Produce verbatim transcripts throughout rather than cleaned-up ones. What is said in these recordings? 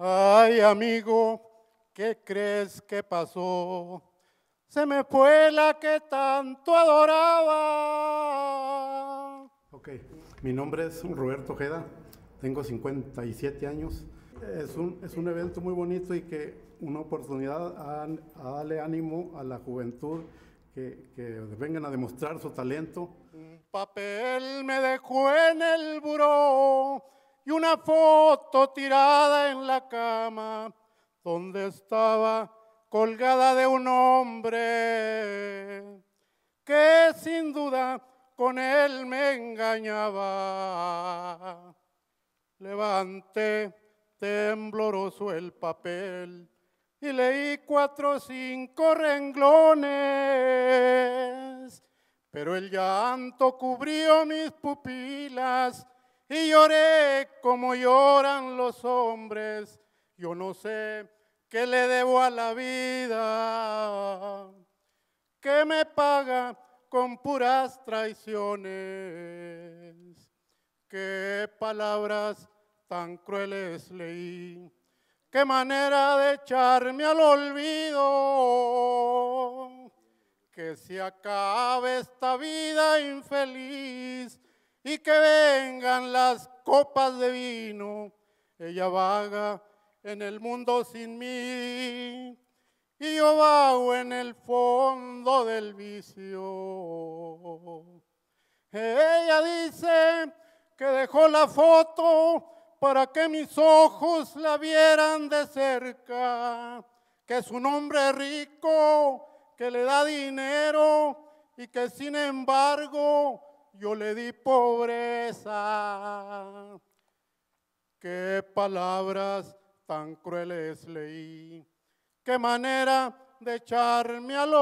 Ay, amigo, ¿qué crees que pasó? Se me fue la que tanto adoraba. Ok, mi nombre es Roberto Ojeda, tengo cincuenta y siete años. Es un, es un evento muy bonito y que una oportunidad a, a darle ánimo a la juventud que, que vengan a demostrar su talento. Un papel me dejó en el buró y una foto tirada en la cama donde estaba colgada de un hombre que sin duda con él me engañaba. Levanté tembloroso el papel y leí cuatro o cinco renglones, pero el llanto cubrió mis pupilas y lloré como lloran los hombres. Yo no sé qué le debo a la vida, que me paga con puras traiciones. Qué palabras tan crueles leí, qué manera de echarme al olvido, que se acabe esta vida infeliz y que vengan las copas de vino. Ella vaga en el mundo sin mí y yo vago en el fondo del vicio. Ella dice que dejó la foto para que mis ojos la vieran de cerca, que es un hombre rico, que le da dinero y que sin embargo yo le di pobreza. Qué palabras tan crueles leí, qué manera de echarme al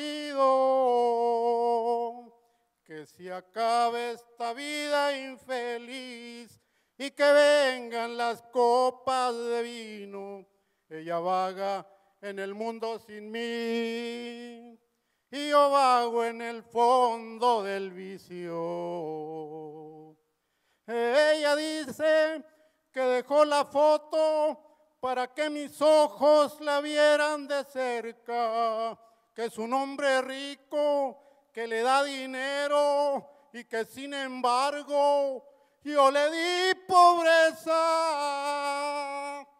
olvido, que se acabe esta vida infeliz y que vengan las copas de vino. Ella vaga en el mundo sin mí y yo vago en el fondo del vicio. Ella dice que dejó la foto para que mis ojos la vieran de cerca, que es un hombre rico, que le da dinero y que sin embargo yo le di pobreza.